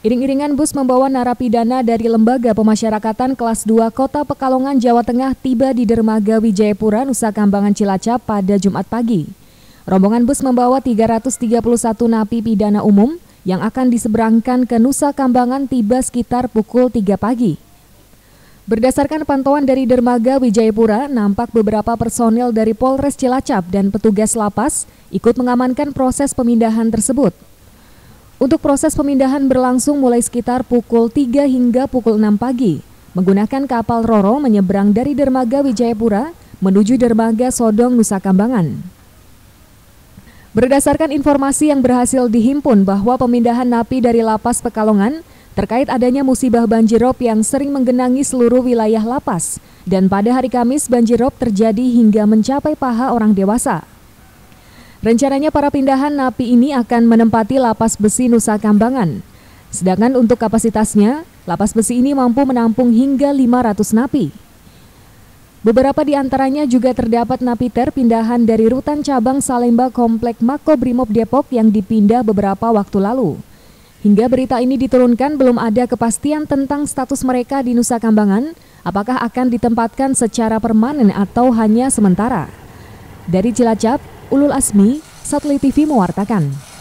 Iring-iringan bus membawa narapidana dari Lembaga Pemasyarakatan Kelas 2 Kota Pekalongan, Jawa Tengah tiba di Dermaga Wijayapura, Nusa Kambangan, Cilacap pada Jumat pagi. Rombongan bus membawa 331 napi pidana umum yang akan diseberangkan ke Nusa Kambangan tiba sekitar pukul 3 pagi. Berdasarkan pantauan dari Dermaga Wijayapura, nampak beberapa personil dari Polres Cilacap dan petugas lapas ikut mengamankan proses pemindahan tersebut. Untuk proses pemindahan berlangsung mulai sekitar pukul 3 hingga pukul 6 pagi, menggunakan kapal Roro menyeberang dari Dermaga Wijayapura menuju Dermaga Sodong, Nusa Kambangan. Berdasarkan informasi yang berhasil dihimpun bahwa pemindahan napi dari Lapas Pekalongan terkait adanya musibah banjirop yang sering menggenangi seluruh wilayah lapas, dan pada hari Kamis banjirop terjadi hingga mencapai paha orang dewasa. Rencananya para pindahan napi ini akan menempati Lapas Besi Nusa Kambangan. Sedangkan untuk kapasitasnya, Lapas Besi ini mampu menampung hingga 500 napi. Beberapa di antaranya juga terdapat napiter pindahan dari Rutan Cabang Salemba Komplek Makobrimob Depok yang dipindah beberapa waktu lalu. Hingga berita ini diturunkan belum ada kepastian tentang status mereka di Nusa Kambangan, apakah akan ditempatkan secara permanen atau hanya sementara. Dari Cilacap, Ulul Asmi, Satelit TV mewartakan.